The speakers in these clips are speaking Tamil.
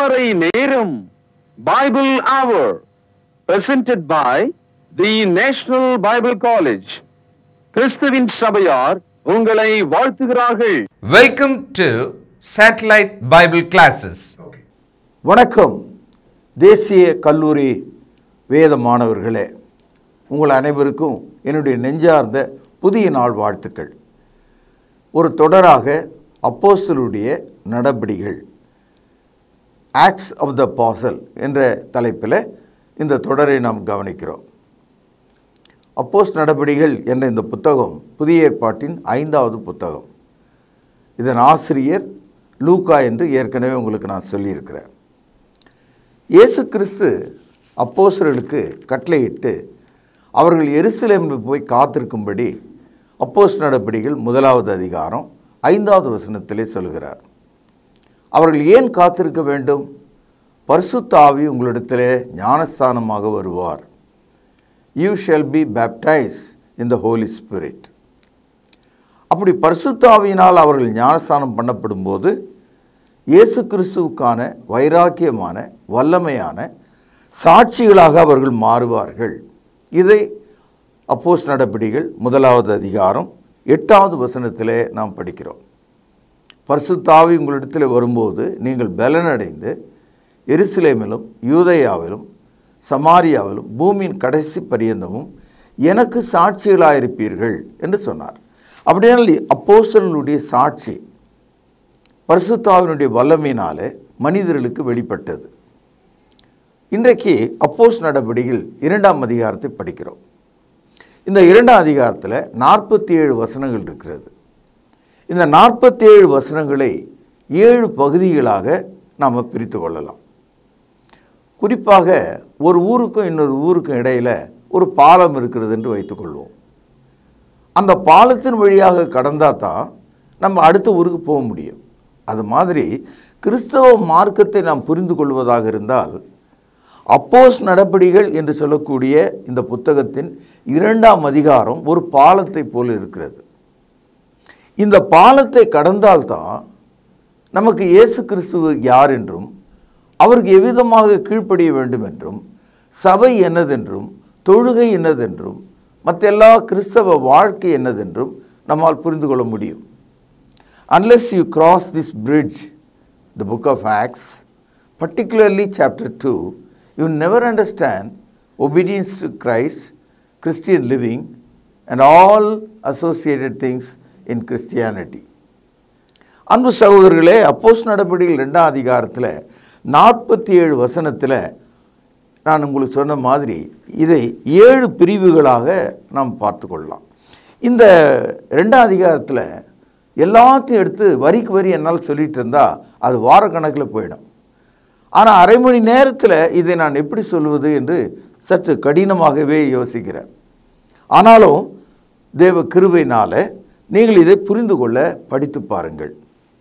திருமறை நேரம் Bible Hour presented by the National Bible College. கிறிஸ்துவின் சபையார் உங்களை வாழ்த்துகிறார்கள். Welcome to Satellite Bible Classes. வணக்கம் தேசிய கல்லூரி வேத மாணவர்களே, உங்கள் அனைவருக்கும் என்னுடைய நெஞ்சார்ந்த புதிய நாள் வாழ்த்துக்கள். ஒரு தொடராக அப்போஸ்தலருடைய நடபடிகள், ஆக்ட்ஸ் ஆஃப் த அப்பாசல் என்ற தலைப்பில் இந்த தொடரை நாம் கவனிக்கிறோம். அப்போஸ்தலர் நடபடிகள் என்ற இந்த புத்தகம் புதிய ஏற்பாட்டின் 5வது புத்தகம். இதன் ஆசிரியர் லூக்கா என்று ஏற்கனவே உங்களுக்கு நான் சொல்லியிருக்கிறேன். இயேசு கிறிஸ்து அப்போஸ்தலர்களுக்கு கட்டளையிட்டு அவர்கள் எருசலேமில் போய் காத்திருக்கும்படி அப்போஸ்தலர் நடபடிகள் 1வது அதிகாரம் 5வது வசனத்திலே சொல்கிறார். அவர்கள் ஏன் காத்திருக்க வேண்டும்? பரிசுத்த ஆவி உங்களிடத்திலே ஞானஸ்தானமாக வருவார். You shall be baptized in the Holy Spirit. அப்படி பரிசுத்த ஆவியினால் அவர்கள் ஞானஸ்தானம் பண்ணப்படும் போது இயேசு கிறிஸ்துவுக்கான வைராக்கியமான வல்லமையான சாட்சிகளாக அவர்கள் மாறுவார்கள். இதை அப்போஸ்தலர் நடபடிகள் 1வது அதிகாரம் 8வது வசனத்திலே நாம் படிக்கிறோம். பரிசுத்த ஆவி உங்களிடத்தில் வரும்போது நீங்கள் பலனடைந்து எருசலேமிலும் யூதேயாவிலும் சமாரியாவிலும் பூமியின் கடைசி பரியந்தமும் எனக்கு சாட்சிகளாயிருப்பீர்கள் என்று சொன்னார். அப்படியானால் அப்போஸ்தலர்களுடைய சாட்சி பரிசுத்த ஆவியினுடைய வல்லமையினாலே மனிதர்களுக்கு வெளிப்பட்டது. இன்றைக்கு அப்போஸ்தலர் நடபடிகள் 2ஆம் அதிகாரத்தை படிக்கிறோம். இந்த 2ஆம் அதிகாரத்தில் 47 வசனங்கள் இருக்கிறது. இந்த 47 வசனங்களை 7 பகுதிகளாக நாம் பிரித்து கொள்ளலாம். குறிப்பாக ஒரு ஊருக்கும் இன்னொரு ஊருக்கும் இடையில் ஒரு பாலம் இருக்கிறது என்று வைத்துக்கொள்வோம். அந்த பாலத்தின் வழியாக கடந்தால் தான் நம்ம அடுத்த ஊருக்கு போக முடியும். அது மாதிரி கிறிஸ்தவ மார்க்கத்தை நாம் புரிந்து கொள்வதாக இருந்தால் அப்போஸ்தலர் நடபடிகள் என்று சொல்லக்கூடிய இந்த புத்தகத்தின் 2ஆம் அதிகாரம் ஒரு பாலத்தை போல இருக்கிறது. இந்த பாலத்தை கடந்தால்தான் நமக்கு இயேசு கிறிஸ்துவ யார் என்றும் அவருக்கு எவ்விதமாக கீழ்ப்படிய வேண்டும் என்றும் சபை என்னதென்றும் தொழுகை என்னதென்றும் மற்ற எல்லா கிறிஸ்தவ வாழ்க்கை என்னதென்றும் நம்மால் புரிந்து கொள்ள முடியும். Unless you cross this bridge, the book of Acts, particularly chapter 2, you never understand obedience to Christ, Christian living, and all associated things in Christianity. அன்பு சகோதரர்களே, அப்போஸ்தலர் நடபடிகள் 2ஆம் அதிகாரத்தில் 47 வசனத்தில் நான் உங்களுக்கு சொன்ன மாதிரி இதை 7 பிரிவுகளாக நாம் பார்த்து கொள்ளலாம். இந்த 2ஆம் அதிகாரத்தில் எல்லாத்தையும் எடுத்து வரிக்கு வரி என்னால் சொல்லிகிட்டு இருந்தால் அது வாரக்கணக்கில் போயிடும். ஆனால் அரை மணி நேரத்தில் இதை நான் எப்படி சொல்வது என்று சற்று கடினமாகவே யோசிக்கிறேன். ஆனாலும் தேவ கிருபையினால் நீங்கள் இதை புரிந்து கொள்ள படித்து பாருங்கள்.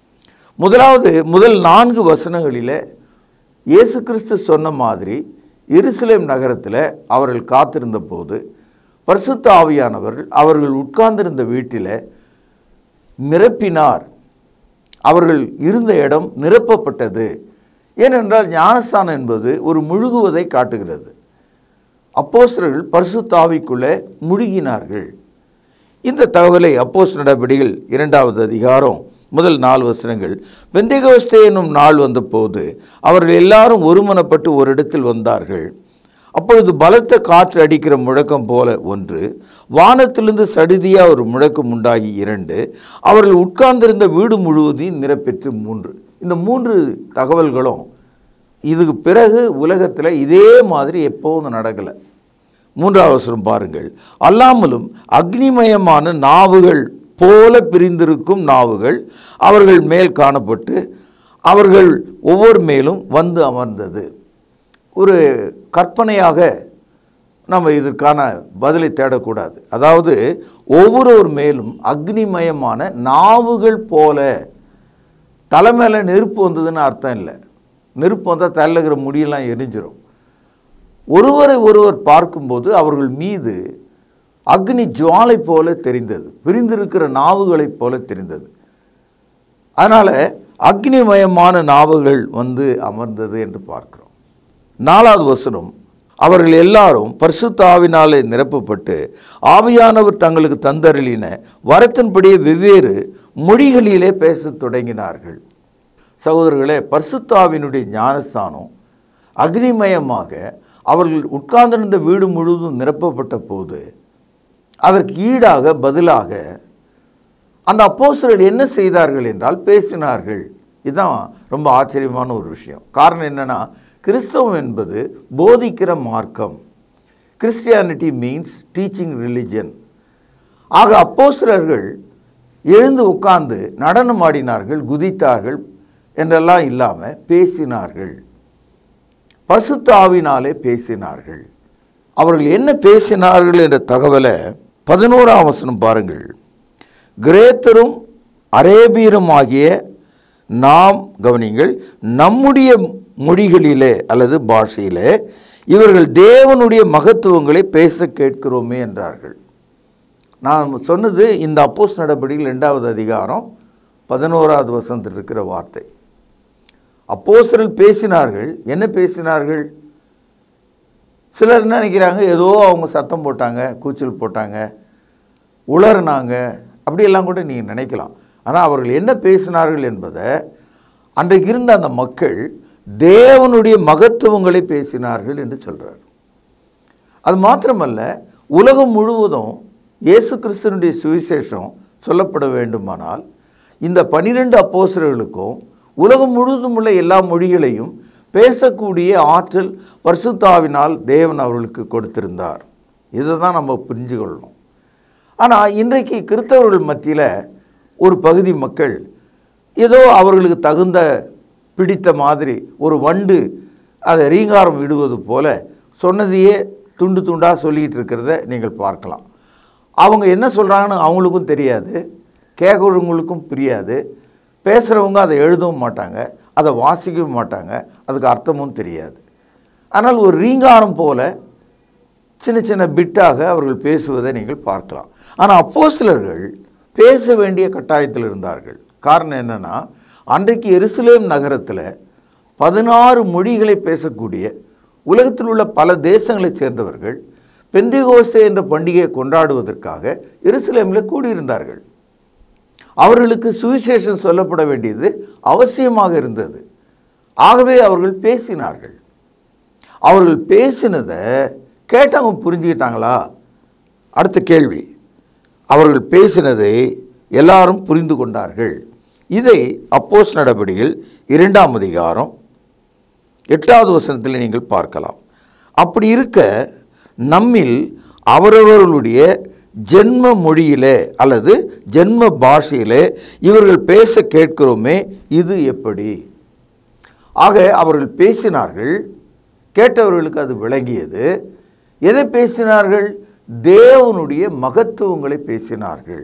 முதல் 4 வசனங்களில் இயேசு கிறிஸ்து சொன்ன மாதிரி எருசலேம் நகரத்தில் அவர்கள் காத்திருந்த போது பரிசுத்த ஆவியானவர்கள் அவர்கள் உட்கார்ந்திருந்த வீட்டில் நிரப்பினார். அவர்கள் இருந்த இடம் நிரப்பப்பட்டது. ஏனென்றால் ஞானஸ்தானம் என்பது ஒரு முழுகுவதை காட்டுகிறது. அப்போஸ்தலர்கள் பரிசுத்த ஆவிக்குள்ளே முழுகினார்கள். இந்த தகவலை அப்போஸ்தலர் நடபடிகள் 2வது அதிகாரம் முதல் 4 வசனங்கள், பெந்தெகோஸ்தே என்னும் நாள் வந்தபோது அவர்கள் எல்லாரும் ஒருமனப்பட்டு ஒரு இடத்தில் வந்தார்கள். அப்பொழுது பலத்த காற்று அடிக்கிற முழக்கம் போல ஒன்று, வானத்திலிருந்து சடுதியாக ஒரு முழக்கம் உண்டாகி 2, அவர்கள் உட்கார்ந்திருந்த வீடு முழுவதையும் நிரப்பெற்று 3. இந்த 3 தகவல்களும் இதுக்கு பிறகு உலகத்தில் இதே மாதிரி எப்போதும் நடக்கலை. 3வது வசனம் பாருங்கள். அல்லாமலும் அக்னிமயமான நாவுகள் போல பிரிந்திருக்கும் நாவுகள் அவர்கள் மேல் காணப்பட்டு அவர்கள் ஒவ்வொரு மேலும் வந்து அமர்ந்தது. ஒரு கற்பனையாக நம்ம இதற்கான பதிலை தேடக்கூடாது. அதாவது ஒவ்வொருவர் மேலும் அக்னிமயமான நாவுகள் போல. தலை மேலே நெருப்பு வந்ததுன்னு அர்த்தம் இல்லை. நெருப்பு வந்தால் தலையில் இருக்கிற முடியெல்லாம் எரிஞ்சிடும். ஒருவரை ஒருவர் பார்க்கும்போது அவர்கள் மீது அக்னி ஜுவாலை போல தெரிந்தது, பிரிந்திருக்கிற நாவுகளைப் போல தெரிந்தது. அதனால் அக்னிமயமான நாவுகள் வந்து அமர்ந்தது என்று பார்க்கிறோம். 4வது வசனம், அவர்கள் எல்லாரும் பரிசுத்த ஆவினாலே நிரப்பப்பட்டு ஆவியானவர் தங்களுக்கு தந்தருளின வரத்தின்படியே வெவ்வேறு மொழிகளிலே பேசத் தொடங்கினார்கள். சகோதரர்களே, பரிசுத்த ஆவியினுடைய ஞானஸ்தானம் அக்னிமயமாக அவர்கள் உட்கார்ந்திருந்த வீடு முழுவதும் நிரப்பப்பட்ட போது அதற்கு ஈடாக பதிலாக அந்த அப்போஸ்தலர்கள் என்ன செய்தார்கள் என்றால் பேசினார்கள். இதுதான் ரொம்ப ஆச்சரியமான ஒரு விஷயம். காரணம் என்னன்னா, கிறிஸ்தவம் என்பது போதிக்கிற மார்க்கம். Christianity means teaching religion. ஆக அப்போஸ்தலர்கள் எழுந்து உட்கார்ந்து நடனம் ஆடினார்கள், குதித்தார்கள் என்றெல்லாம் இல்லாமல் பேசினார்கள். பரிசுத்த ஆவியினாலே பேசினார்கள். அவர்கள் என்ன பேசினார்கள் என்ற தகவலை 11ஆம் வசனம் பாருங்கள். கிரேத்தரும் அரேபியரும் ஆகிய நாம், கவனிங்கள், நம்முடைய மொழிகளிலே அல்லது பாஷையிலே இவர்கள் தேவனுடைய மகத்துவங்களை பேச கேட்கிறோமே என்றார்கள். நான் சொன்னது இந்த அப்போஸ்தலர் நடபடிகள் 2வது அதிகாரம் 11வது வசனத்தில் இருக்கிற வார்த்தை. அப்போஸ்தலர்கள் பேசினார்கள். என்ன பேசினார்கள்? சிலர் என்ன நினைக்கிறாங்க, ஏதோ அவங்க சத்தம் போட்டாங்க, கூச்சல் போட்டாங்க, உளறினாங்க, அப்படியெல்லாம் கூட நீங்கள் நினைக்கலாம். ஆனால் அவர்கள் என்ன பேசினார்கள் என்பதை அன்றைக்கு இருந்த அந்த மக்கள் தேவனுடைய மகத்துவங்களை பேசினார்கள் என்று சொல்கிறார். அது மாத்திரமல்ல, உலகம் முழுவதும் இயேசு கிறிஸ்துவினுடைய சுவிசேஷம் சொல்லப்பட வேண்டுமானால் இந்த 12 அப்போஸ்தலர்களுக்கும் உலகம் முழுவதும் உள்ள எல்லா மொழிகளையும் பேசக்கூடிய ஆற்றல் பரிசுத்த ஆவியினால் தேவன் அவர்களுக்கு கொடுத்திருந்தார். இதை தான் நம்ம புரிஞ்சு கொள்ளணும். ஆனால் இன்றைக்கு கிறிஸ்தவர்கள் மத்தியில் ஒரு பகுதி மக்கள் ஏதோ அவர்களுக்கு தகுந்த பிடித்த மாதிரி ஒரு வண்டு அதை ரீங்காரம் விடுவது போல சொன்னதையே துண்டு துண்டாக சொல்லிகிட்டு இருக்கிறத நீங்கள் பார்க்கலாம். அவங்க என்ன சொல்கிறாங்கன்னு அவங்களுக்கும் தெரியாது, கேட்குறவங்களுக்கும் புரியாது, பேசுகிறவங்க அதை எழுதவும் மாட்டாங்க, அதை வாசிக்கவும் மாட்டாங்க, அதுக்கு அர்த்தமும் தெரியாது. ஆனால் ஒரு ரீங்காரம் போல சின்ன சின்ன பிட்டாக அவர்கள் பேசுவதை நீங்கள் பார்க்கலாம். ஆனால் அப்போஸ்தலர்கள் பேச வேண்டிய கட்டாயத்தில் இருந்தார்கள். காரணம் என்னென்னா, அன்றைக்கு எருசலேம் நகரத்தில் 16 மொழிகளை பேசக்கூடிய உலகத்தில் உள்ள பல தேசங்களைச் சேர்ந்தவர்கள் பெந்தெகோஸ்தே என்ற பண்டிகையை கொண்டாடுவதற்காக எருசலேமில் கூடியிருந்தார்கள். அவர்களுக்கு சுவிசேஷம் சொல்லப்பட வேண்டியது அவசியமாக இருந்தது. ஆகவே அவர்கள் பேசினார்கள். அவர்கள் பேசினதை கேட்டவங்க புரிஞ்சுக்கிட்டாங்களா? அடுத்த கேள்வி, அவர்கள் பேசினதை எல்லாரும் புரிந்து கொண்டார்கள். இதை அப்போஸ்தலர் நடபடிகள் 2ஆம் அதிகாரம் 8வது வசனத்தில் நீங்கள் பார்க்கலாம். அப்படி இருக்க நம்மில் அவரவர்களுடைய ஜென்ம மொழியிலே அல்லது ஜென்ம பாஷையிலே இவர்கள் பேச கேட்கிறோமே, இது எப்படி? ஆக அவர்கள் பேசினார்கள், கேட்டவர்களுக்கு அது விளங்கியது. எதை பேசினார்கள்? தேவனுடைய மகத்துவங்களை பேசினார்கள்.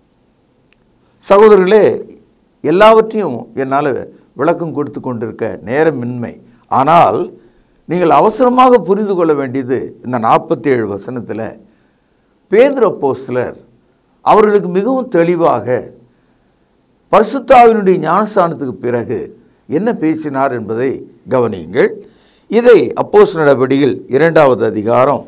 சகோதரர்களே, எல்லாவற்றையும் என்னால் விளக்கம் கொடுத்து கொண்டிருக்க நேரமின்மை. ஆனால் நீங்கள் அவசரமாக புரிந்து கொள்ள வேண்டியது இந்த 47 வசனத்தில் பேதுரு அப்போஸ்தலர் அவர்களுக்கு மிகவும் தெளிவாக பரிசுத்த ஆவியினுடைய ஞானஸ்தானத்துக்கு பிறகு என்ன பேசினார் என்பதை கவனியுங்கள். இதை அப்போஸ்தலர் நடபடிகள் 2வது அதிகாரம்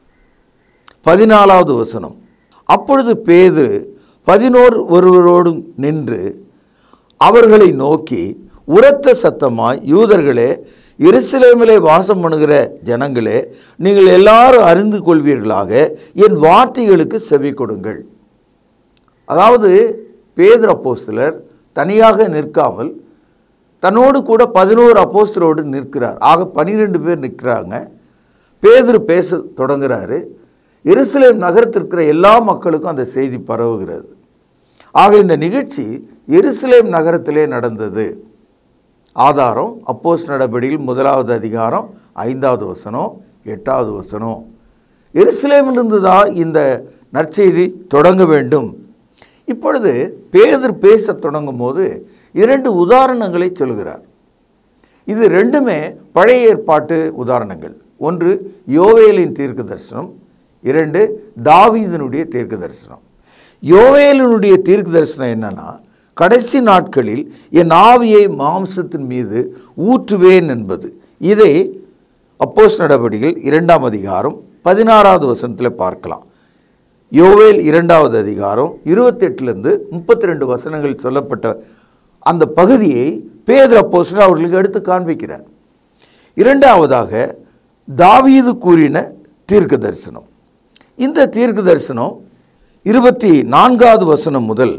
14வது வசனம். அப்பொழுது பேதுரு 11 ஒருவரோடு நின்று அவர்களை நோக்கி உரத்த சத்தமாய், யூதர்களே, எருசலேமிலே வாசம் பண்ணுகிற ஜனங்களே, நீங்கள் எல்லாரும் அறிந்து கொள்வீர்களாக என் வார்த்தைகளுக்கு செவி கொடுங்கள். அதாவது பேதுரு அப்போஸ்தலர் தனியாக நிற்காமல் தன்னோடு கூட 11 அப்போஸ்தலரோடு நிற்கிறார். ஆக 12 பேர் நிற்கிறாங்க. பேதுரு பேச தொடங்குகிறாரு. எருசலேம் நகரத்திற்கிற எல்லா மக்களுக்கும் அந்த செய்தி பரவுகிறது. ஆக இந்த நிகழ்ச்சி எருசலேம் நகரத்திலே நடந்தது. ஆதாரம் அப்போஸ்தலர் நடபடிகள் 1வது அதிகாரம் 5வது வசனம் 8வது வசனம். எருசலேமிலிருந்து தான் இந்த நற்செய்தி தொடங்க வேண்டும். இப்பொழுது பேதுரு பேச தொடங்கும் போது 2 உதாரணங்களை சொல்கிறார். இது ரெண்டுமே பழைய ஏற்பாட்டு உதாரணங்கள். ஒன்று யோவேலின் தீர்க்க தரிசனம், 2 தாவீதினுடைய தீர்க்க தரிசனம். யோவேலினுடைய தீர்க்க தரிசனம் என்னன்னா, கடைசி நாட்களில் என் ஆவியை மாம்சத்தின் மீது ஊற்றுவேன் என்பது. இதை அப்போஸ்தலர் நடபடிகள் 2ஆம் அதிகாரம் 16வது வசனத்தில் பார்க்கலாம். யோவேல் 2வது அதிகாரம் 28லிருந்து 32 வசனங்கள் சொல்லப்பட்ட அந்த பகுதியை பேதுரு அப்போஸ்தலர் அவர்களுக்கு எடுத்து காண்பிக்கிறார். இரண்டாவதாக தாவீது கூறின தீர்க்க தரிசனம். இந்த தீர்க்க தரிசனம் 24வது வசனம் முதல்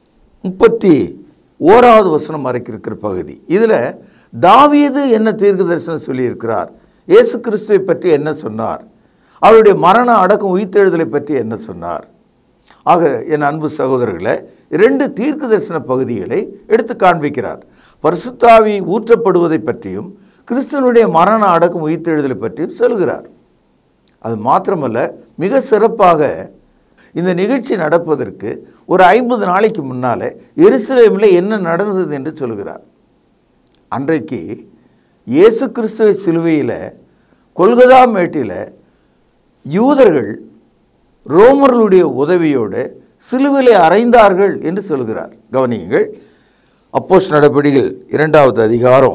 31வது வசனம் வரைக்கும் இருக்கிற பகுதி. இதில் தாவீது என்ன தீர்க்க தரிசனம் சொல்லியிருக்கிறார், இயேசு கிறிஸ்துவை பற்றி என்ன சொன்னார், அவருடைய மரண அடக்கம் உயிர்த்தெழுதலை பற்றி என்ன சொன்னார். ஆக என் அன்பு சகோதரர்களை 2 தீர்க்க தரிசன பகுதிகளை எடுத்து காண்பிக்கிறார். பரிசுத்த ஆவி ஊற்றப்படுவதை பற்றியும் கிறிஸ்துவனுடைய மரண அடக்கம் உயிர்த்தெழுதலை பற்றியும் சொல்கிறார். அது மாத்திரமல்ல, மிக சிறப்பாக இந்த நிகழ்ச்சி நடப்பதற்கு ஒரு 50 நாளைக்கு முன்னால் எருசலேமில் என்ன நடந்தது என்று சொல்கிறார். அன்றைக்கு இயேசு கிறிஸ்துவை சிலுவையில் கொல்கதா மேட்டில் யூதர்கள் ரோமர்களுடைய உதவியோடு சிலுவையிலே அறைந்தார்கள் என்று சொல்கிறார். கவனியுங்கள், அப்போஸ்தலர் நடபடிகள் 2வது அதிகாரம்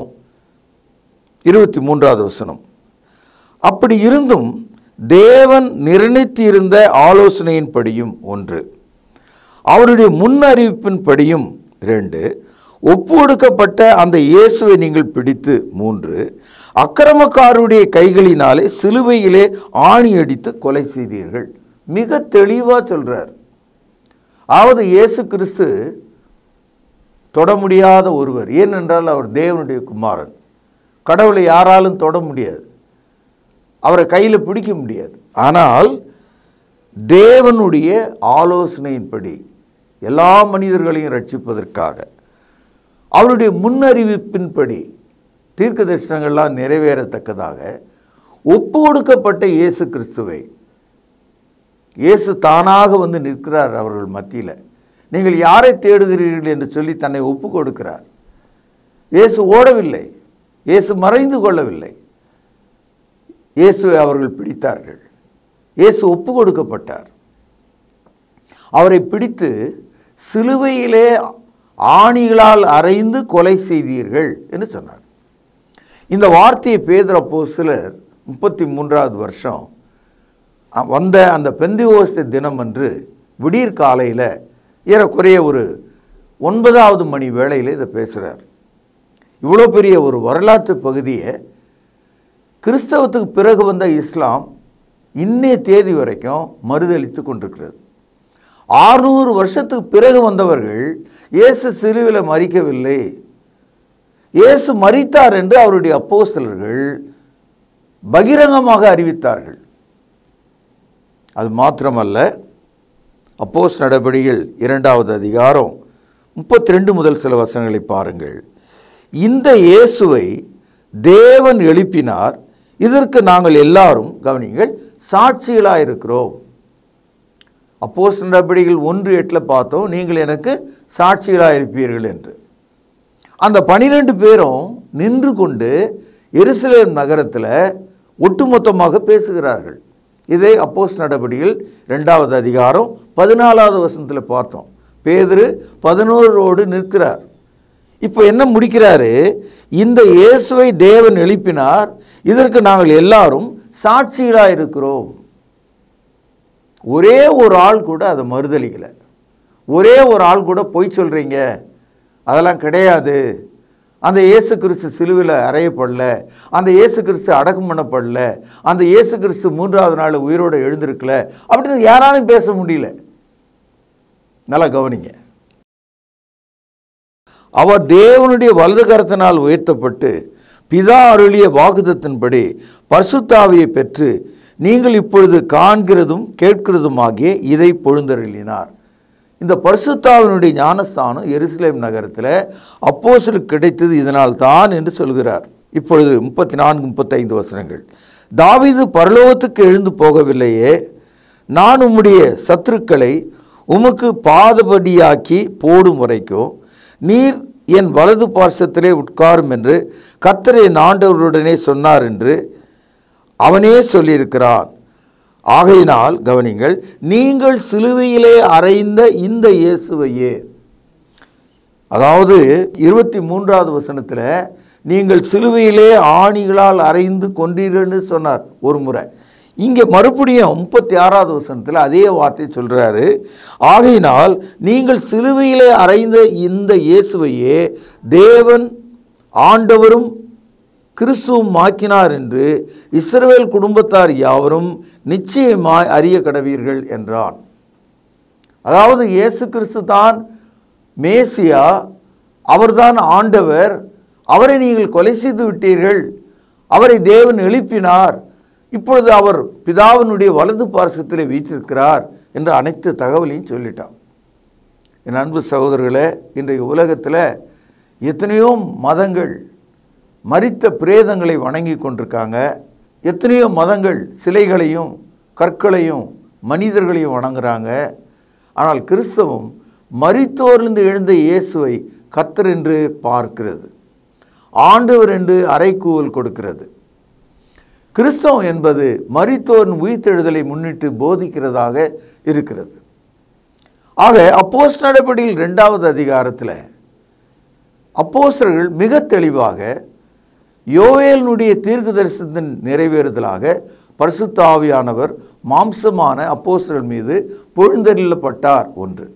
23வது வசனம். அப்படி இருந்தும் தேவன் நிர்ணயித்திருந்த ஆலோசனையின்படியும் 1, அவருடைய முன்னறிவிப்பின்படியும் 2, ஒப்பு கொடுக்கப்பட்ட அந்த இயேசுவை நீங்கள் பிடித்து 3, அக்கிரமக்காரருடைய கைகளினாலே சிலுவையிலே ஆணி அடித்து கொலை செய்தீர்கள். மிக தெளிவாக சொல்றார். அதாவது இயேசு கிறிஸ்து தொட முடியாத ஒருவர். ஏனென்றால் அவர் தேவனுடைய குமாரன். கடவுளை யாராலும் தொட முடியாது, அவரை கையில் பிடிக்க முடியாது. ஆனால் தேவனுடைய ஆலோசனையின்படி எல்லா மனிதர்களையும் ரட்சிப்பதற்காக அவருடைய முன்னறிவிப்பின்படி தீர்க்க தரிசனங்கள்லாம் நிறைவேறத்தக்கதாக ஒப்பு கொடுக்கப்பட்ட இயேசு கிறிஸ்துவை, இயேசு தானாக வந்து நிற்கிறார் அவர்கள் மத்தியில். நீங்கள் யாரை தேடுகிறீர்கள் என்று சொல்லி தன்னை ஒப்பு கொடுக்கிறார். இயேசு ஓடவில்லை, இயேசு மறைந்து கொள்ளவில்லை. இயேசுவை அவர்கள் பிடித்தார்கள். இயேசு ஒப்பு கொடுக்கப்பட்டார். அவரை பிடித்து சிலுவையிலே ஆணிகளால் அறைந்து கொலை செய்தீர்கள் என்று சொன்னார். இந்த வார்த்தையை பேதுரு அப்போஸ்தலர் 33வது வருஷம் வந்த அந்த பெந்தெகோஸ்தே தினம் அன்று விடியற் காலையில் ஏறக்குறைய ஒரு 9வது மணி வேளையில் இதை பேசுகிறார். இவ்வளோ பெரிய ஒரு வரலாற்று பகுதியை கிறிஸ்தவத்துக்கு பிறகு வந்த இஸ்லாம் இன்னைய தேதி வரைக்கும் மறுதளித்து கொண்டிருக்கிறது. 600 வருஷத்துக்கு பிறகு வந்தவர்கள் இயேசு சிலுவையில் மரிக்கவில்லை, இயேசு மரித்தார் என்று அவருடைய அப்போஸ்தலர்கள் பகிரங்கமாக அறிவித்தார்கள். அது மாத்திரமல்ல, அப்போஸ்தலர் நடபடிகள் 2வது அதிகாரம் 32 முதல் சில வசனங்களை பாருங்கள். இந்த இயேசுவை தேவன் எழுப்பினார், இதற்கு நாங்கள் எல்லாரும், கவனிங்கள், சாட்சிகளாக இருக்கிறோம். அப்போஸ்தலர் நடபடிகள் 1:8 பார்த்தோம், நீங்கள் எனக்கு சாட்சிகளாக இருப்பீர்கள் என்று. அந்த 12 பேரும் நின்று கொண்டு எருசலேம் நகரத்தில் ஒட்டுமொத்தமாக பேசுகிறார்கள். இதை அப்போஸ்தலர் நடபடிகள் 2வது அதிகாரம் 14வது வசனத்தில் பார்த்தோம். பேதுரு 11 நிற்கிறார். இப்போ என்ன முடிக்கிறாரு? இந்த இயேசுவை தேவன் எழுப்பினார், இதற்கு நாங்கள் எல்லாரும் சாட்சிகளாக இருக்கிறோம். ஒரே ஒரு ஆள் கூட அதை மறுதலிக்கலை. ஒரே ஒரு ஆள் கூட பொய் சொல்கிறீங்க, அதெல்லாம் கிடையாது, அந்த இயேசு கிறிஸ்து சிலுவையில் அறையப்படல, அந்த இயேசு கிறிஸ்து அடக்கம் பண்ணப்படல, அந்த இயேசு கிறிஸ்து 3வது நாள் உயிரோடு எழுந்திருக்கல அப்படின்னு யாராலும் பேச முடியல. நல்லா கவனிங்க. அவர் தேவனுடைய வலது கரத்தினால் உயர்த்தப்பட்டு பிதா அருளிய வாக்குத்தத்தின்படி பரிசுத்த ஆவியை பெற்று நீங்கள் இப்பொழுது காண்கிறதும் கேட்கிறதுமாகிய இதை பொழுந்தருளினார். இந்த பரிசுத்த ஆவியினுடைய ஞானஸ்தானம் எருசலேம் நகரத்தில் அப்போஸ்தலருக்கு கிடைத்தது இதனால் தான் என்று சொல்கிறார். இப்பொழுது 34-35 வசனங்கள். தாவீது பரலோகத்துக்கு எழுந்து போகவில்லையே, நான் உம்முடைய சத்துருக்களை உமக்கு பாதபடியாக்கி போடும் வரைக்கும் நீர் என் வலது பார்சத்திலே உட்காரும் என்று கர்த்தர் என் ஆண்டவருடனே சொன்னார் என்று அவனே சொல்லியிருக்கிறான். ஆகையினால் கவனிங்கள், நீங்கள் சிலுவையிலே அறைந்த இந்த இயேசுவையே, அதாவது 23வது வசனத்தில் நீங்கள் சிலுவையிலே ஆணிகளால் அறைந்து கொன்றீர்கள்னு சொன்னார் ஒரு முறை. இங்கே மறுபடியும் 36வது வசனத்தில் அதே வார்த்தை சொல்கிறாரு. ஆகையினால் நீங்கள் சிலுவையிலே அறைந்த இந்த இயேசுவையே தேவன் ஆண்டவரும் கிறிஸ்துவும் ஆக்கினார் என்று இஸ்ரவேல் குடும்பத்தார் யாவரும் நிச்சயமாய் அறிய கடவீர்கள் என்றான். அதாவது இயேசு கிறிஸ்து தான் மேசியா, அவர்தான் ஆண்டவர், அவரை நீங்கள் கொலை செய்து விட்டீர்கள், அவரை தேவன் எழுப்பினார், இப்பொழுது அவர் பிதாவினுடைய வலது பார்சத்தில் வீற்றிருக்கிறார் என்ற அனைத்து தகவலையும் சொல்லிட்டான். என் அன்பு சகோதரர்களே, இன்றைய உலகத்தில் எத்தனையோ மதங்கள் மரித்த பிரேதங்களை வணங்கி கொண்டிருக்காங்க. எத்தனையோ மதங்கள் சிலைகளையும் கற்களையும் மனிதர்களையும் வணங்குறாங்க. ஆனால் கிறிஸ்தவம் மரித்தோரிலிருந்து எழுந்த இயேசுவை கர்த்தர் என்று பார்க்கிறது, ஆண்டவர் என்று அறைகூவல் கொடுக்கிறது. கிறிஸ்தவம் என்பது மரித்தோரின் உயிர்த்தெழுதலை முன்னிட்டு போதிக்கிறதாக இருக்கிறது. ஆக அப்போஸ்தலர் நடபடிகள் 2வது அதிகாரத்தில் அப்போஸ்தலர்கள் மிக தெளிவாக யோவேலினுடைய தீர்க்கதரிசனத்தின் நிறைவேறுதலாக பரிசுத்த ஆவியானவர் மாம்சமான அப்போஸ்தலர் மீது பொழிந்தருளப்பட்டார். ஒன்று,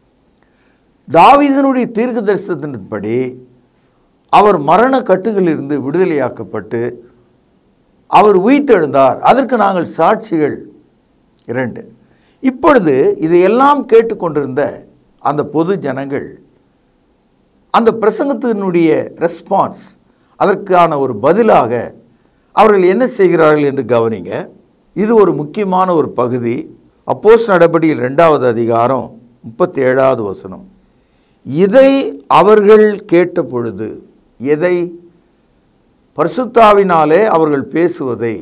தாவீதினுடைய தீர்க்கதரிசனத்தின்படி அவர் மரண கட்டுகளிலிருந்து விடுதலையாக்கப்பட்டு அவர் உயிர்த்தெழுந்தார், அதற்கு நாங்கள் சாட்சிகள். 2, இப்பொழுது இதையெல்லாம் கேட்டுக்கொண்டிருந்த அந்த பொது ஜனங்கள் அந்த பிரசங்கத்தினுடைய ரெஸ்பான்ஸ், அதற்கான ஒரு பதிலாக அவர்கள் என்ன செய்கிறார்கள் என்று கவனிங்க. இது ஒரு முக்கியமான ஒரு பகுதி. அப்போஸ்தலர் நடபடிகள் 2வது அதிகாரம் 37வது வசனம். இதை அவர்கள் கேட்ட பொழுது, எதை? பரிசுத்தாவினாலே அவர்கள் பேசுவதை,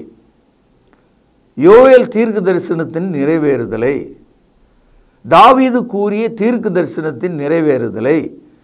யோவேல் தீர்க்க தரிசனத்தின் நிறைவேறுதலை, தாவீது கூறிய தீர்க்க தரிசனத்தின் நிறைவேறுதலை,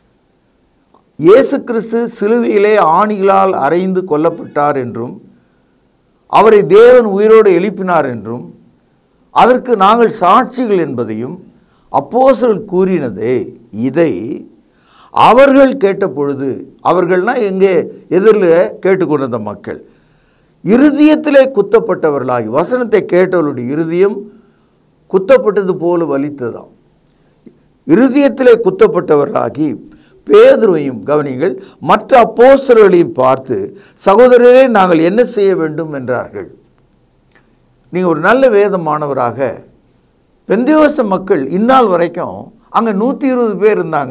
இயேசு கிறிஸ்து சிலுவையிலே ஆணிகளால் அறைந்து கொல்லப்பட்டார் என்றும் அவரை தேவன் உயிரோடு எழுப்பினார் என்றும் அதற்கு நாங்கள் சாட்சிகள் என்பதையும் அப்போஸ்தலர்கள் கூறினதே, இதை அவர்கள் கேட்ட பொழுது, அவர்கள்னா எங்கே? எதிரில் கேட்டுக்கொண்டிருந்த மக்கள். இருதயத்திலே குத்தப்பட்டவர்களாகி, வசனத்தை கேட்டவர்களுடைய இருதயம் குத்தப்பட்டது போல வலித்ததாம். இருதயத்திலே குத்தப்பட்டவர்களாகி பேதுருவையும் கவனிங்கள், மற்ற அப்போஸ்தலர்களையும் பார்த்து, சகோதரரே நாங்கள் என்ன செய்ய வேண்டும் என்றார்கள். நீங்கள் ஒரு நல்ல வேதமானவராக, பெந்தேகோஸ்தே மக்கள் இந்நாள் வரைக்கும் அங்கே 120 பேர் இருந்தாங்க,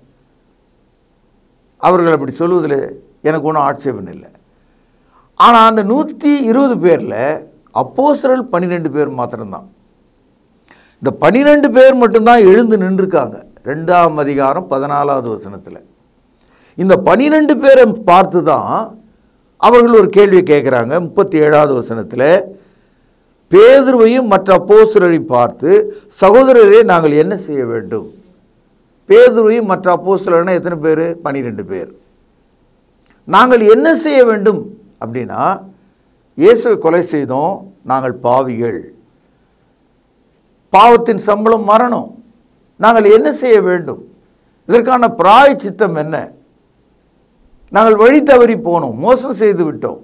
அவர்கள் அப்படி சொல்வதில் எனக்கு ஒன்றும் ஆட்சேபம் இல்லை. ஆனால் அந்த 120 பேரில் அப்போஸ்தலர்கள் 12 பேர் மாத்திரம்தான். இந்த 12 பேர் மட்டும்தான் எழுந்து நின்றுருக்காங்க. 2ஆம் அதிகாரம் 14வது வசனத்தில் இந்த 12 பேரை பார்த்து தான் அவர்கள் ஒரு கேள்வியை கேட்குறாங்க. 37வது வசனத்தில் பேதுருவையும் மற்ற அப்போஸ்தலரையும் பார்த்து, சகோதரரே நாங்கள் என்ன செய்ய வேண்டும்? பேதுருவையும் மற்ற அப்போஸ்தலர்னா எத்தனை பேர்? 12 பேர். நாங்கள் என்ன செய்ய வேண்டும் அப்படின்னா, இயேசுவை கொலை செய்தோம், நாங்கள் பாவிகள், பாவத்தின் சம்பளம் மரணம், நாங்கள் என்ன செய்ய வேண்டும்? இதற்கான பிராயச்சித்தம் என்ன? நாங்கள் வழி தவறி போனோம், மோசம் செய்து விட்டோம்,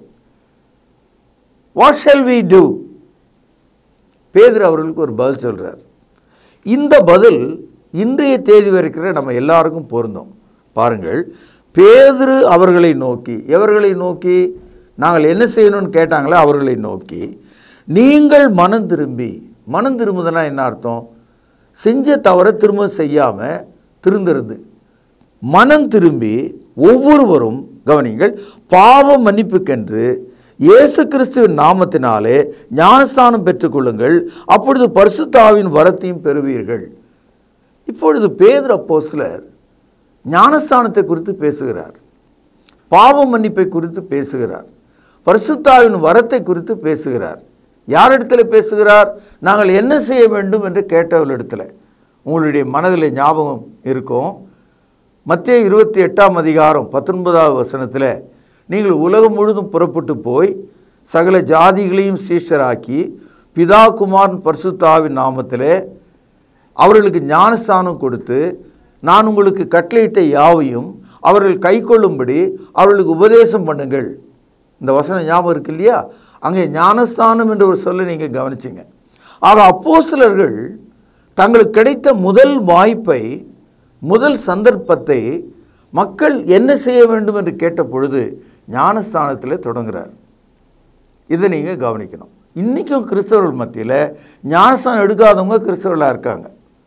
வாட் ஷால் வி டூ? பேதுரு அவர்களுக்கு ஒரு பதில் சொல்கிறார். இந்த பதில் இன்றைய தேதி வரைக்கிற நம்ம எல்லாருக்கும் பொருந்தும். பாருங்கள், பேதுரு அவர்களை நோக்கி, எவர்களை நோக்கி? நாங்கள் என்ன செய்யணும்னு கேட்டாங்களே அவர்களை நோக்கி, நீங்கள் மனம் திரும்பி, மனம் திரும்புதுன்னா என்ன அர்த்தம்? செஞ்ச தவிர திரும்ப செய்யாமல் திருந்துறது. மனம் திரும்பி ஒவ்வொருவரும் கவனிங்கள், பாவ மன்னிப்புக்கென்று இயேசு கிறிஸ்துவின் நாமத்தினாலே ஞானஸ்தானம் பெற்றுக்கொள்ளுங்கள், அப்பொழுது பரிசுத்த ஆவியின் வரத்தையும் பெறுவீர்கள். இப்பொழுது பேதுரு அப்போஸ்தலர் ஞானஸ்தானத்தை குறித்து பேசுகிறார், பாவ மன்னிப்பை குறித்து பேசுகிறார், பரிசுத்த ஆவியின் வரத்தை குறித்து பேசுகிறார். யாரிடத்தில் பேசுகிறார்? நாங்கள் என்ன செய்ய வேண்டும் என்று கேட்டவர்களிடத்தில். உங்களுடைய மனதில் ஞாபகம் இருக்கும், மத்தேயு 28ஆம் அதிகாரம் 19வது வசனத்தில், நீங்கள் உலகம் முழுதும் புறப்பட்டு போய் சகல ஜாதிகளையும் சீஷராக்கி பிதா குமாரன் பரிசுத்த ஆவியின் நாமத்திலே அவர்களுக்கு ஞானஸ்தானம் கொடுத்து நான் உங்களுக்கு கட்டளையிட்ட யாவையும் அவர்கள் கைக்கொள்ளும்படி அவர்களுக்கு உபதேசம் பண்ணுங்கள். இந்த வசனம் ஞாபகம் இருக்கு இல்லையா? அங்கே ஞானஸ்தானம் என்ற ஒரு சொல்லை நீங்கள் கவனிச்சிங்க. ஆக அப்போஸ்தலர்கள் தங்களுக்கு கிடைத்த முதல் வாய்ப்பை, முதல் சந்தர்ப்பத்தை மக்கள் என்ன செய்ய வேண்டும் என்று கேட்ட பொழுது ஞானஸ்தானத்தில் தொடங்குகிறார். இதை நீங்கள் கவனிக்கணும். இன்றைக்கும் கிறிஸ்தவர்கள் மத்தியில் ஞானஸ்தானம் எடுக்காதவங்க கிறிஸ்தவர்களாக இருக்காங்க.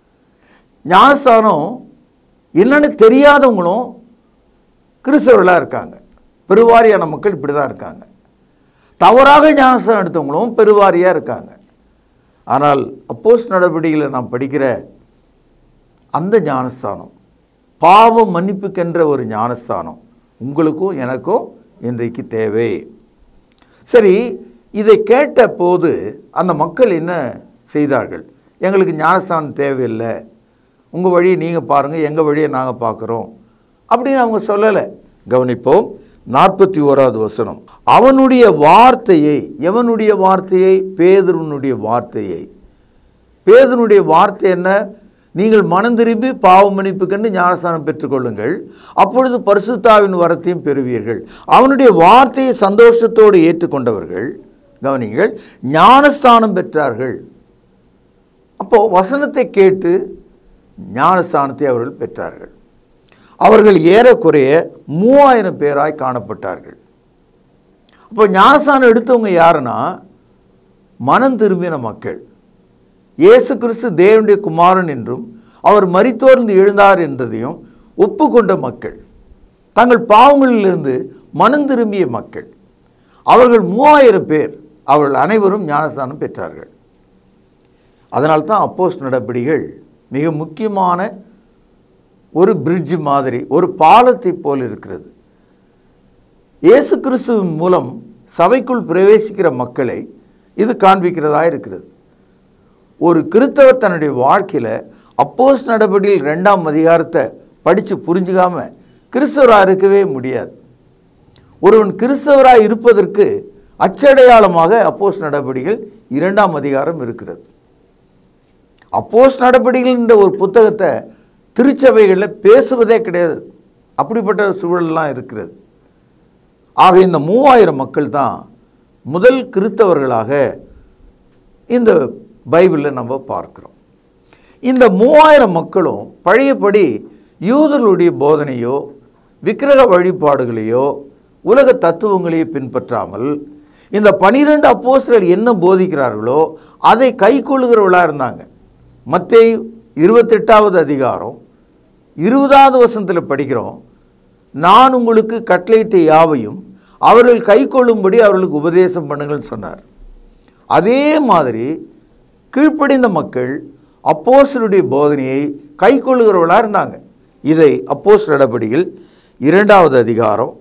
ஞானஸ்தானம் என்னென்னு தெரியாதவங்களும் கிறிஸ்தவர்களாக இருக்காங்க. பெருவாரியான மக்கள் இப்படி தான் இருக்காங்க. தவறாக ஞானஸ்தானம் எடுத்தவங்களும் பெருவாரியாக இருக்காங்க. ஆனால் அப்போஸ்தலர் நடவடிக்கைகளை நாம் படிக்கிற அந்த ஞானஸ்தானம், பாவ மன்னிப்புக்கென்ற ஒரு ஞானஸ்தானம் உங்களுக்கும் எனக்கும் இன்றைக்கு தேவை. சரி, இதை கேட்ட போது அந்த மக்கள் என்ன செய்தார்கள்? எங்களுக்கு ஞானஸ்தானம் தேவையில்லை, உங்கள் வழியை நீங்கள் பாருங்கள், எங்கள் வழியை நாங்கள் பார்க்குறோம் அப்படின்னு அவங்க சொல்லலை. கவனிப்போம். 41வது வசனம். அவனுடைய வார்த்தையை, எவனுடைய வார்த்தையை? பேதுருனுடைய வார்த்தையை. பேதுருனுடைய வார்த்தை என்ன? நீங்கள் மனம் திரும்பி பாவ மன்னிப்பு கண்டு ஞானஸ்தானம் பெற்றுக்கொள்ளுங்கள், அப்பொழுது பரிசுத்தாவின் வரத்தையும் பெறுவீர்கள். அவனுடைய வார்த்தையை சந்தோஷத்தோடு ஏற்றுக்கொண்டவர்கள், கவனிங்கள், ஞானஸ்தானம் பெற்றார்கள். அப்போது வசனத்தை கேட்டு ஞானஸ்தானத்தை அவர்கள் பெற்றார்கள். அவர்கள் ஏறக்குறைய 3000 பேராய் காணப்பட்டார்கள். அப்போ ஞானஸ்தானம் எடுத்தவங்க யாருன்னா, மனம் திரும்பின மக்கள், இயேசு கிறிஸ்து தேவனுடைய குமாரன் என்றும் அவர் மரித்தோர்ந்து எழுந்தார் என்றதையும் ஒப்புக்கொண்ட மக்கள், தங்கள் பாவங்களிலிருந்து மனம் திரும்பிய மக்கள். அவர்கள் 3000 பேர், அவர்கள் அனைவரும் ஞானஸ்தானம் பெற்றார்கள். அதனால்தான் அப்போஸ்தலர் நடபடிகள் மிக முக்கியமான ஒரு பிரிட்ஜ் மாதிரி, ஒரு பாலத்தை போல் இருக்கிறது. இயேசு கிறிஸ்துவின் மூலம் சபைக்குள் பிரவேசிக்கிற மக்களை இது காண்பிக்கிறதா இருக்கிறது. ஒரு கிறிஸ்தவர் தன்னுடைய வாழ்க்கையில் அப்போஸ்தலர் நடபடிகள் 2ஆம் அதிகாரத்தை படித்து புரிஞ்சுக்காம கிறிஸ்தவராக இருக்கவே முடியாது. ஒருவன் கிறிஸ்தவராக இருப்பதற்கு அச்சடையாளமாக அப்போஸ்தலர் நடபடிகள் 2ஆம் அதிகாரம் இருக்கிறது. அப்போஸ்தலர் நடபடிகள் என்ற ஒரு புத்தகத்தை திருச்சபைகளில் பேசுவதே கிடையாது. அப்படிப்பட்ட சூழல்லாம் இருக்கிறது. ஆக இந்த 3000 மக்கள் தான் முதல் கிறிஸ்தவர்களாக இந்த பைபிளில் நம்ம பார்க்கிறோம். இந்த 3000 மக்களும் பழையபடி யூதர்களுடைய போதனையோ விக்கிரக வழிபாடுகளையோ உலக தத்துவங்களையோ பின்பற்றாமல் இந்த 12 அப்போஸ்தலர்கள் என்ன போதிக்கிறார்களோ அதை கைக்கொள்ளுகிறவர்களாக இருந்தாங்க. மத்தேயு 28வது அதிகாரம் 20வது வசனத்தில் படிக்கிறோம், நான் உங்களுக்கு கட்டளையிட்ட யாவையும் அவர்கள் கைக்கொள்ளும்படி அவர்களுக்கு உபதேசம் பண்ணுங்கள் சொன்னார். அதே மாதிரி கீழ்ப்படிந்த மக்கள் அப்போஸ்தலருடைய போதனையை கைக்கொள்ளுகிறவர்களாக இருந்தாங்க. இதை அப்போஸ்தலர் நடபடிகள் 2வது அதிகாரம்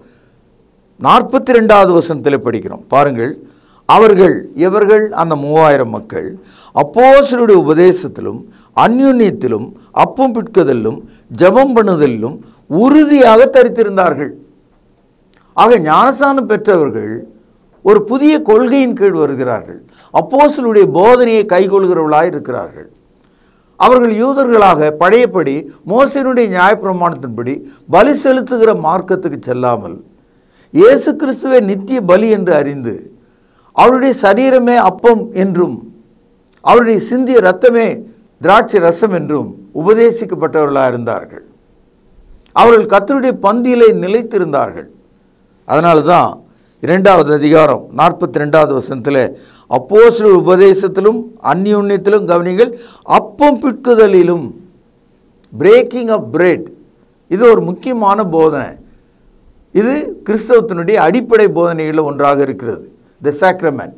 42வது வசனத்தில் படிக்கிறோம். பாருங்கள், அவர்கள் எவர்கள்? அந்த 3000 மக்கள் அப்போஸ்தலருடைய உபதேசத்திலும் அந்யுன்யத்திலும் அப்பம் பிட்குதலிலும் ஜெபம் பண்ணுதலிலும் உறுதியாக தரித்திருந்தார்கள். ஆக ஞானஸ்தானம் பெற்றவர்கள் ஒரு புதிய கொள்கையின் கீழ் வருகிறார்கள். அப்போஸ்தலருடைய போதனையை கைக்கொள்கிறவர்களாக இருக்கிறார்கள். அவர்கள் யூதர்களாக பழையபடி மோசேயினுடைய நியாயப்பிரமாணத்தின்படி பலி செலுத்துகிற மார்க்கத்துக்கு செல்லாமல் இயேசு கிறிஸ்துவே நித்திய பலி என்று அறிந்து அவருடைய சரீரமே அப்பம் என்றும் அவருடைய சிந்திய இரத்தமே திராட்சை ரசம் என்றும் உபதேசிக்கப்பட்டவர்களாக இருந்தார்கள். அவர்கள் கர்த்தருடைய பந்தியிலே நிலைத்திருந்தார்கள். அதனால தான் 2வது அதிகாரம் 42வது வசனத்தில் அப்போஸ்தலர் உபதேசத்திலும் அந்யுன்யத்திலும், கவனிங்கள், அப்பம் பிட்குதலிலும், பிரேக்கிங் ஆஃப் பிரெட், இது ஒரு முக்கியமான போதனை. இது கிறிஸ்தவத்தினுடைய அடிப்படை போதனைகளில் ஒன்றாக இருக்கிறது, தி சாக்ரமெண்ட்.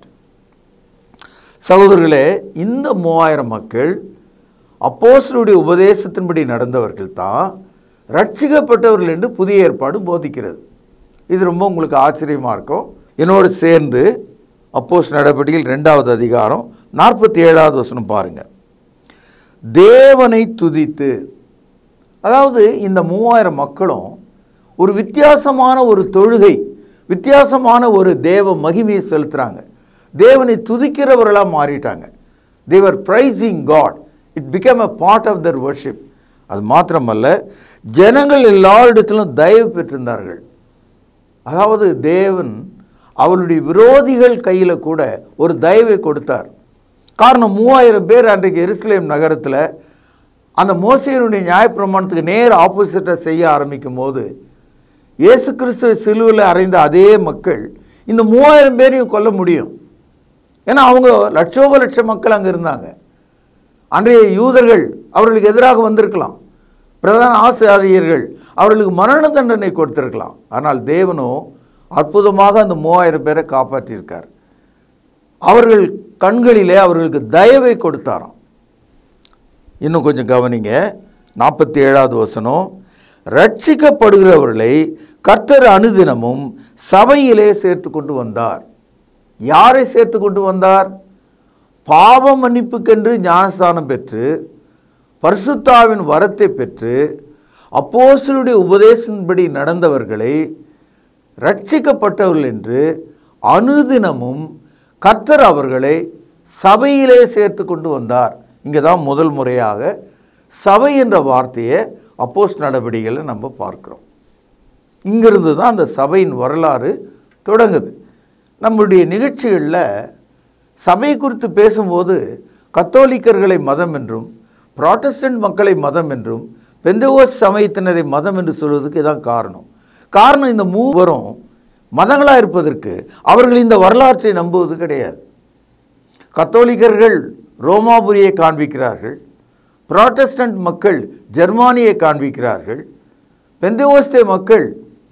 சகோதரர்களே, இந்த 3000 மக்கள் அப்போஸ்தலருடைய உபதேசத்தின்படி நடந்தவர்கள் தான் ரட்சிக்கப்பட்டவர்கள் என்று புதிய ஏற்பாடு போதிக்கிறது. இது ரொம்ப உங்களுக்கு ஆச்சரியமாக இருக்கும். என்னோடு சேர்ந்து அப்போஸ்தலர் நடபடிகள் 2வது அதிகாரம் 47வது வசனம் பாருங்கள். தேவனை துதித்து, அதாவது இந்த 3000 மக்களும் ஒரு வித்தியாசமான ஒரு தொழுகை, வித்தியாசமான ஒரு தேவ மகிமையை செலுத்துகிறாங்க. தேவனை துதிக்கிறவர்களாக மாறிட்டாங்க. They were praising God. It became a part of their worship. அது மாத்திரமல்ல, ஜனங்கள் எல்லாரிடத்திலும் தயவு பெற்றிருந்தார்கள். அதாவது தேவன் அவருடைய விரோதிகள் கையில் கூட ஒரு தயவை கொடுத்தார். காரணம், 3000 பேர் அன்றைக்கு எருசலேம் நகரத்தில் அந்த மோசேயினுடைய நியாயப்பிரமாணத்துக்கு நேர் ஆப்போசிட்டாக செய்ய ஆரம்பிக்கும் போது, இயேசு கிறிஸ்துவை சிலுவையில் அறைந்த அதே மக்கள் இந்த 3000 பேரையும் கொல்ல முடியும். ஏன்னா அவங்க லட்சோப லட்சம் மக்கள் அங்கே இருந்தாங்க. அன்றைய யூதர்கள் அவர்களுக்கு எதிராக வந்திருக்கலாம், பிரதான ஆசாரியர்கள் அவர்களுக்கு மரண தண்டனை கொடுத்திருக்கலாம். ஆனால் தேவனோ அற்புதமாக அந்த 3000 பேரை காப்பாற்றியிருக்கார். அவர்கள் கண்களிலே அவர்களுக்கு தயவை கொடுத்தாராம். இன்னும் கொஞ்சம் கவனிங்க, 47வது வசனம். ரட்சிக்கப்படுகிறவர்களை கர்த்தர் அனுதினமும் சபையிலே சேர்த்து கொண்டு வந்தார். யாரை சேர்த்து கொண்டு வந்தார்? பாவ மன்னிப்புக்கென்று ஞானஸ்தானம் பெற்று பரிசுத்தாவின் வரத்தை பெற்று அப்போஸ்தலருடைய உபதேசத்தின்படி நடந்தவர்களை ரட்சிக்கப்பட்டவர்கள் என்று அனுதினமும் கர்த்தர் அவர்களை சபையிலே சேர்த்து கொண்டு வந்தார். இங்கே தான் முதல் முறையாக சபை என்ற வார்த்தையை அப்போஸ்தல நடவடிக்கைகளை நம்ம பார்க்குறோம். இங்கிருந்து தான் அந்த சபையின் வரலாறு தொடங்குது. நம்முடைய நிகழ்ச்சிகளில் சபை குறித்து பேசும்போது கத்தோலிக்கர்களை மதம் என்றும் புராட்டஸ்டன்ட் மக்களை மதம் என்றும் பெந்தேகோஸ்து சமயத்தினரை மதம் என்று சொல்வதற்கு இதான் காரணம் இந்த மூவரும் மதங்களாக இருப்பதற்கு அவர்கள் இந்த வரலாற்றை நம்புவது கிடையாது. கத்தோலிக்கர்கள் ரோமாபுரியை காண்பிக்கிறார்கள், புராட்டஸ்டன்ட் மக்கள் ஜெர்மானியை காண்பிக்கிறார்கள், பெந்தேகோஸ்தே மக்கள்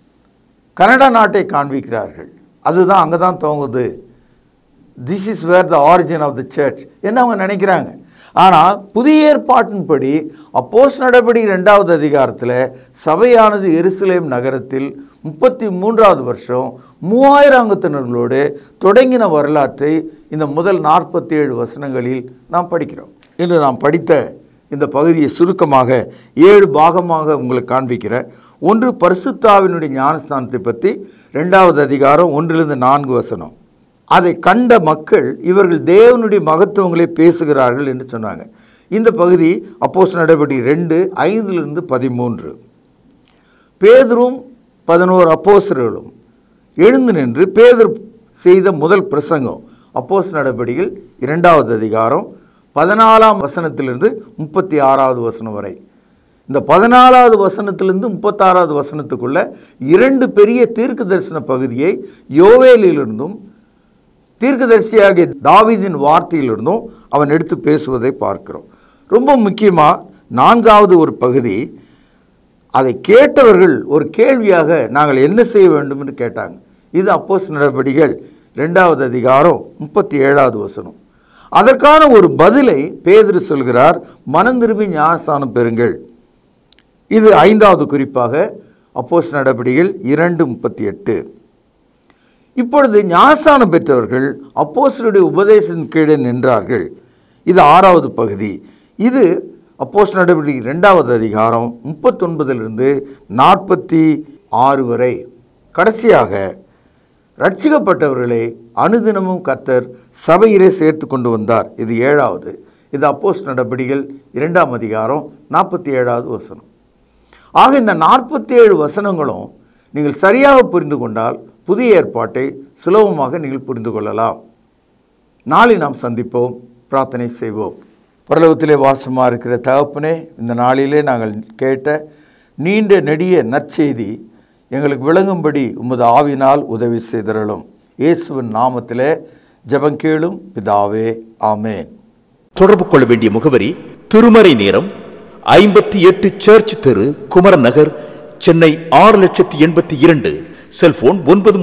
கனடா நாட்டை காண்பிக்கிறார்கள். அதுதான் அங்கே தான் துவங்குது. This is where the origin of the church என்ன அவங்க நினைக்கிறாங்க. ஆனால் புதிய ஏற்பாட்டின்படி அப்போஸ்தல நடவடிக்கை 2வது அதிகாரத்தில் சபையானது எருசலேம் நகரத்தில் 33வது வருஷம் 3000 அங்கத்தினர்களோடு தொடங்கின வரலாற்றை இந்த முதல் 47 வசனங்களில் நாம் படிக்கிறோம். இன்று நாம் படித்த இந்த பகுதியை சுருக்கமாக 7 பாகமாக உங்களுக்கு காண்பிக்கிறேன். 1, பரிசுத்தாவினுடைய ஞானஸ்தானத்தை பற்றி 2வது அதிகாரம் 1-4 வசனம். அதை கண்ட மக்கள் இவர்கள் தேவனுடைய மகத்துவங்களை பேசுகிறார்கள் என்று சொன்னாங்க. இந்த பகுதி அப்போஸ்தல நடவடிக்கை 2:5-13. பேதுரும் 11 அப்போஸ்தலர்களும் எழுந்து நின்று பேதுரு செய்த முதல் பிரசங்கம் அப்போஸ்தல நடவடிக்கைகள் 2வது அதிகாரம் 14ஆம் வசனத்திலிருந்து 36வது வசனம் வரை. இந்த 14வது வசனத்திலிருந்து 36வது வசனத்துக்குள்ள 2 பெரிய தீர்க்க தரிசன பகுதியை யோவேலிலிருந்தும் தீர்க்கதரிசியாகிய தாவீதின் வார்த்தையிலிருந்தும் அவன் எடுத்து பேசுவதை பார்க்கிறோம். ரொம்ப முக்கியமாக 4வது ஒரு பகுதி, அதை கேட்டவர்கள் ஒரு கேள்வியாக நாங்கள் என்ன செய்ய வேண்டும் என்று கேட்டாங்க. இது அப்போஸ்தல நடவடிக்கைகள் 2வது அதிகாரம் 37வது வசனம். அதற்கான ஒரு பதிலை பேதுரு சொல்கிறார், மனம் திரும்பி ஞானஸ்தானம் பெறுங்கள். இது 5வது குறிப்பாக அப்போஸ்தல நடவடிக்கைகள் 2:38. இப்பொழுது ஞானஸ்தானம் பெற்றவர்கள் அப்போஸ்தலருடைய உபதேசத்தின் கீழே நின்றார்கள். இது 6வது பகுதி. இது அப்போஸ்தல நடவடிக்கை 2வது அதிகாரம் 39-46 வரை. கடைசியாக ரட்சிக்கப்பட்டவர்களை அனுதினமும் கர்த்தர் சபையிலே சேர்த்து கொண்டு வந்தார். இது 7வது. இது அப்போஸ்தல நடவடிக்கைகள் 2ஆம் அதிகாரம் 47வது வசனம். ஆக இந்த 47 வசனங்களும் நீங்கள் சரியாக புரிந்து கொண்டால் புதிய ஏற்பாட்டை சுலபமாக நீங்கள் புரிந்து கொள்ளலாம். நாளை நாம் சந்திப்போம், பிரார்த்தனை செய்வோம். பரலோகத்திலே வாசமாக இருக்கிற தகப்பனே, இந்த நாளிலே நாங்கள் கேட்ட நீண்ட நெடிய நற்செய்தி எங்களுக்கு விளங்கும்படி உமது ஆவினால் உதவி செய்தருளும். இயேசுவின் நாமத்திலே ஜெபம் கேளும் பிதாவே, ஆமேன். தொடர்பு கொள்ள வேண்டிய முகவரி: திருமறை நேரம், 58 சர்ச் தெரு, குமரன் நகர், சென்னை 6,82,000. செல்போன்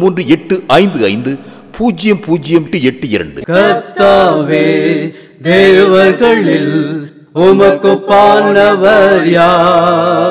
9385500882. கர்த்தாவே, தேவர்களில் உமக்கு பானவர் யார்?